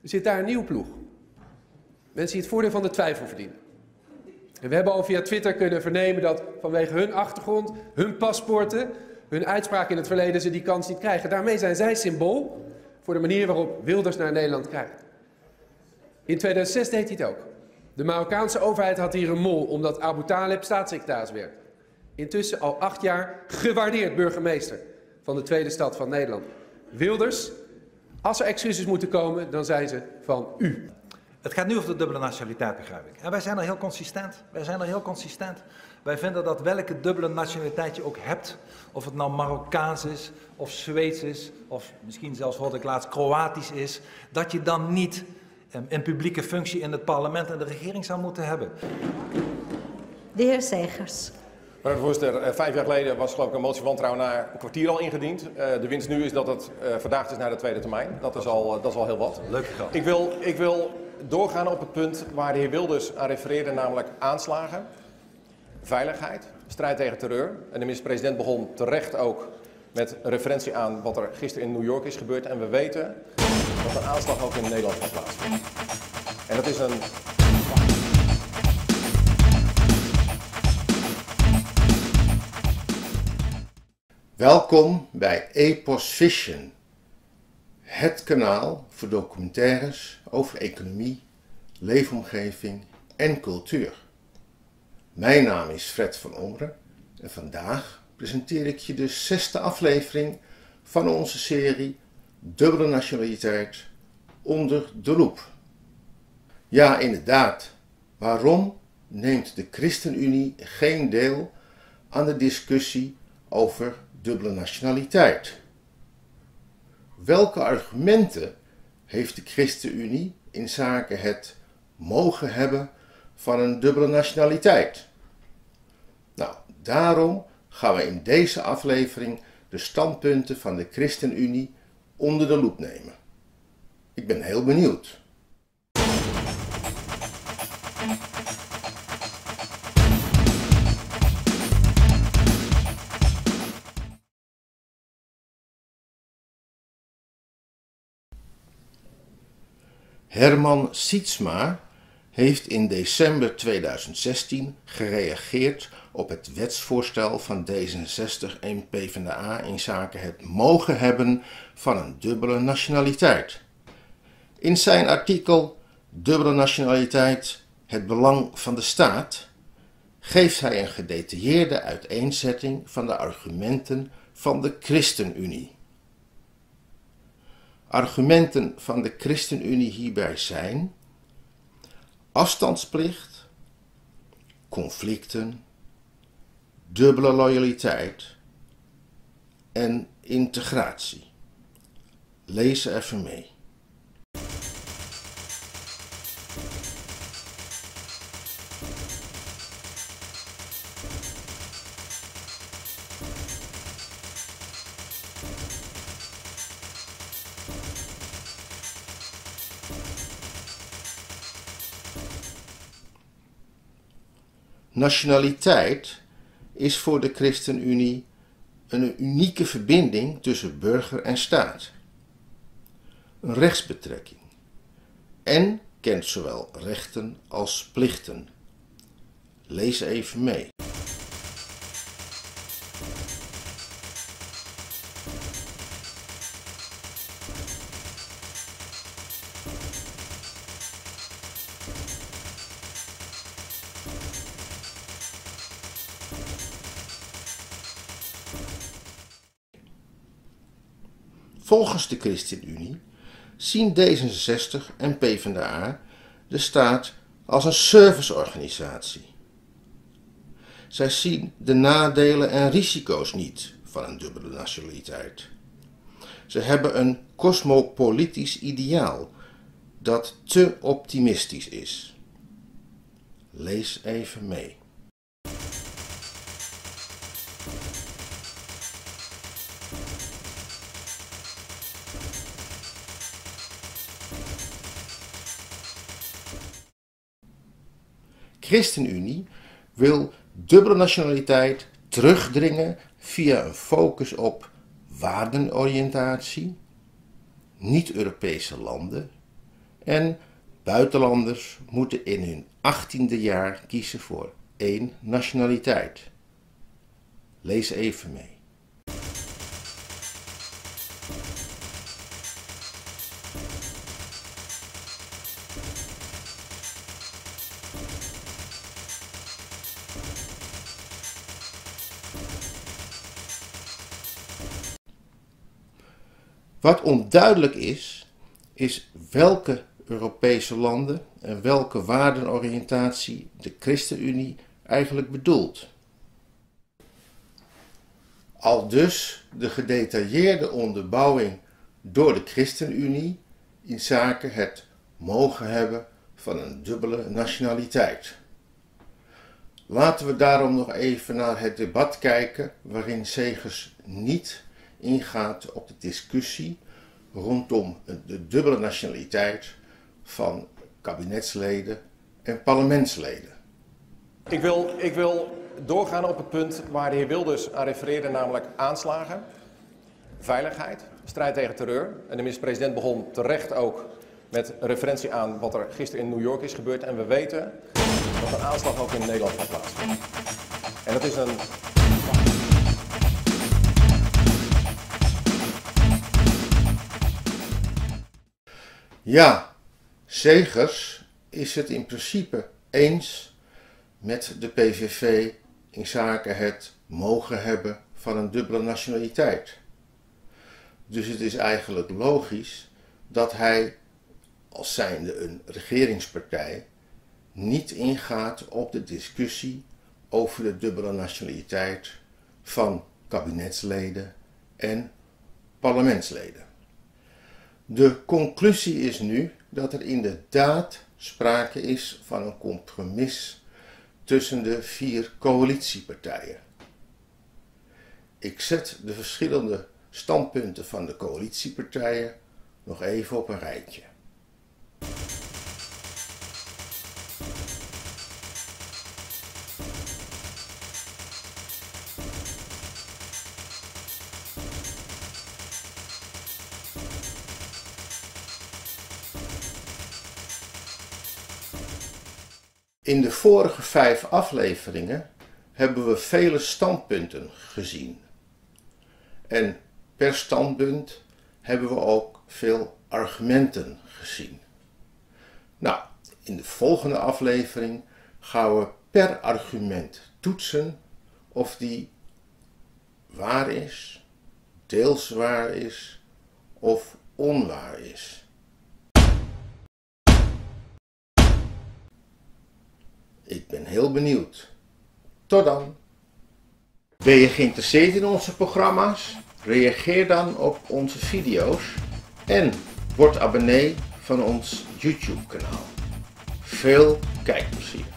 zit daar een nieuwe ploeg. Mensen die het voordeel van de twijfel verdienen. En we hebben al via Twitter kunnen vernemen dat vanwege hun achtergrond, hun paspoorten, hun uitspraak in het verleden ze die kans niet krijgen. Daarmee zijn zij symbool voor de manier waarop Wilders naar Nederland krijgt. In 2006 deed hij het ook. De Marokkaanse overheid had hier een mol omdat Abu Talib staatssecretaris werd. Intussen al 8 jaar gewaardeerd burgemeester van de tweede stad van Nederland. Wilders, als er excuses moeten komen, dan zijn ze van u. Het gaat nu over de dubbele nationaliteit, begrijp ik. En wij zijn er heel consistent. Wij vinden dat welke dubbele nationaliteit je ook hebt, of het nou Marokkaans is, of Zweeds is, of misschien zelfs, hoorde ik laatst, Kroatisch is, dat je dan niet een publieke functie in het parlement en de regering zou moeten hebben. De heer Segers. Mevrouw de voorzitter, 5 jaar geleden was geloof ik een motie van wantrouwen na een kwartier al ingediend. De winst nu is dat het verdaagd is naar de tweede termijn. Dat is al heel wat. Leuk grap. Ik wil doorgaan op het punt waar de heer Wilders aan refereerde, namelijk aanslagen, veiligheid, strijd tegen terreur. En de minister-president begon terecht ook met een referentie aan wat er gisteren in New York is gebeurd. En we weten dat een aanslag ook in Nederland gaat plaatsvinden. En dat is een... Welkom bij Epos Vision, het kanaal voor documentaires over economie, leefomgeving en cultuur. Mijn naam is Fred van Ongeren en vandaag presenteer ik je de 6e aflevering van onze serie Dubbele Nationaliteit onder de loep. Ja, inderdaad. Waarom neemt de ChristenUnie geen deel aan de discussie over dubbele nationaliteit? Welke argumenten heeft de ChristenUnie in zaken het mogen hebben van een dubbele nationaliteit? Nou, daarom gaan we in deze aflevering de standpunten van de ChristenUnie onder de loep nemen. Ik ben heel benieuwd. Herman Sietsma heeft in december 2016 gereageerd op het wetsvoorstel van D66 en PvdA in zaken het mogen hebben van een dubbele nationaliteit. In zijn artikel Dubbele nationaliteit, het belang van de staat, geeft hij een gedetailleerde uiteenzetting van de argumenten van de ChristenUnie. Argumenten van de ChristenUnie hierbij zijn afstandsplicht, conflicten, dubbele loyaliteit en integratie. Lees even mee. Nationaliteit is voor de ChristenUnie een unieke verbinding tussen burger en staat. Een rechtsbetrekking en kent zowel rechten als plichten. Lees even mee. Volgens de ChristenUnie zien D66 en PvdA de staat als een serviceorganisatie. Zij zien de nadelen en risico's niet van een dubbele nationaliteit. Ze hebben een cosmopolitisch ideaal dat te optimistisch is. Lees even mee. ChristenUnie wil dubbele nationaliteit terugdringen via een focus op waardenoriëntatie, niet-Europese landen en buitenlanders moeten in hun 18e jaar kiezen voor 1 nationaliteit. Lees even mee. Wat onduidelijk is welke Europese landen en welke waardenoriëntatie de ChristenUnie eigenlijk bedoelt. Aldus de gedetailleerde onderbouwing door de ChristenUnie inzake het mogen hebben van een dubbele nationaliteit. Laten we daarom nog even naar het debat kijken waarin Segers niet ingaat op de discussie rondom de dubbele nationaliteit van kabinetsleden en parlementsleden. Ik wil doorgaan op het punt waar de heer Wilders aan refereerde, namelijk aanslagen, veiligheid, strijd tegen terreur. En de minister-president begon terecht ook met referentie aan wat er gisteren in New York is gebeurd. En we weten dat een aanslag ook in Nederland gaat plaatsvinden. En dat is een... Ja, Segers is het in principe eens met de PVV inzake het mogen hebben van een dubbele nationaliteit. Dus het is eigenlijk logisch dat hij, als zijnde een regeringspartij, niet ingaat op de discussie over de dubbele nationaliteit van kabinetsleden en parlementsleden. De conclusie is nu dat er inderdaad sprake is van een compromis tussen de 4 coalitiepartijen. Ik zet de verschillende standpunten van de coalitiepartijen nog even op een rijtje. In de vorige 5 afleveringen hebben we vele standpunten gezien. En per standpunt hebben we ook veel argumenten gezien. Nou, in de volgende aflevering gaan we per argument toetsen of die waar is, deels waar is of onwaar is. Ik ben heel benieuwd. Tot dan. Ben je geïnteresseerd in onze programma's? Reageer dan op onze video's en word abonnee van ons YouTube kanaal. Veel kijkplezier.